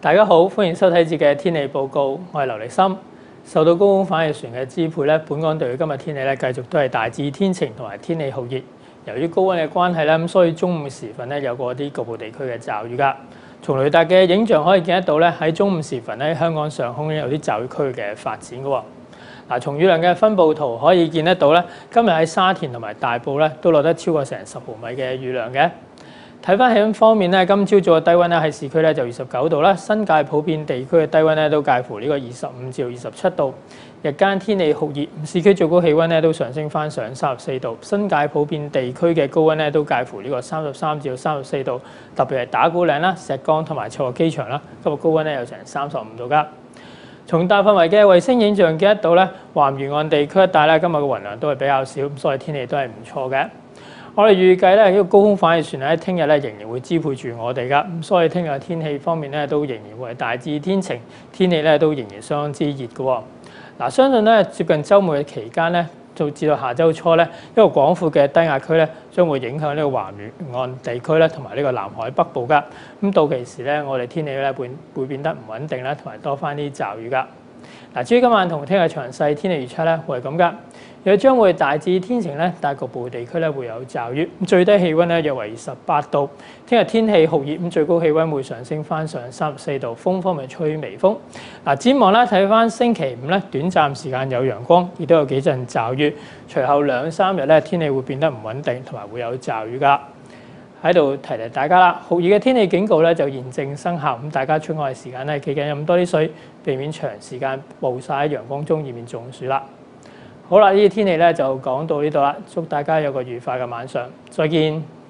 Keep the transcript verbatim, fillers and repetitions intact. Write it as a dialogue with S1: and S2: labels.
S1: 大家好，歡迎收睇自己嘅天氣報告，我係劉力森。受到高空反氣旋嘅支配咧，本港地區今日天氣咧繼續都係大致天晴同埋天氣酷熱。由於高溫嘅關係咧，咁所以中午時分咧有過啲局部地區嘅驟雨㗎。從雷達嘅影像可以見得到咧，喺中午時分咧香港上空咧有啲驟雨區嘅發展㗎喎。嗱，從雨量嘅分佈圖可以見得到咧，今日喺沙田同埋大埔咧都落得超過成十毫米嘅雨量嘅。睇翻氣溫方面咧，今朝早嘅低溫咧喺市區咧就二十九度啦，新界普遍地區嘅低溫咧都介乎呢個二十五至到二十七度。日間天氣酷熱，市區最高氣溫咧都上升翻上三十四度，新界普遍地區嘅高溫咧都介乎呢個三十三至到三十四度，特別係打鼓嶺啦、石崗同埋赤鱲機場啦，今日高溫咧有成三十五度㗎。從大範圍嘅衛星影像見得到咧，環沿岸地區一帶咧今日嘅雲量都係比較少，咁所以天氣都係唔錯嘅。我哋預計咧呢個高空反氣旋咧，聽日咧仍然會支配住我哋噶，咁所以聽日嘅天氣方面咧都仍然會係大致天晴，天氣咧都仍然相當之熱嘅喎。嗱，相信咧接近週末嘅期間咧，到至到下週初咧，一個廣闊嘅低壓區咧將會影響呢個環沿岸地區咧，同埋呢個南海北部噶。咁到期時咧，我哋天氣咧會會變得唔穩定啦，同埋多翻啲驟雨噶。嗱，至於今晚同聽日詳細天氣預測咧，會係咁噶。又將會大致天晴咧，但局部地區咧會有驟雨。最低氣溫咧約為二十八度。聽日天氣酷熱，咁最高氣溫會上升翻上三十四度，風方面吹微風。嗱，展望咧睇翻星期五咧，短暫時間有陽光，亦都有幾陣驟雨。隨後兩三日咧天氣會變得唔穩定，同埋會有驟雨㗎。喺度提提大家啦，酷熱嘅天氣警告咧就現正生效，咁大家出外嘅時間咧記緊飲多啲水，避免長時間暴曬喺陽光中，以免中暑啦。好啦，呢啲天氣咧就講到呢度啦，祝大家有個愉快嘅晚上，再見。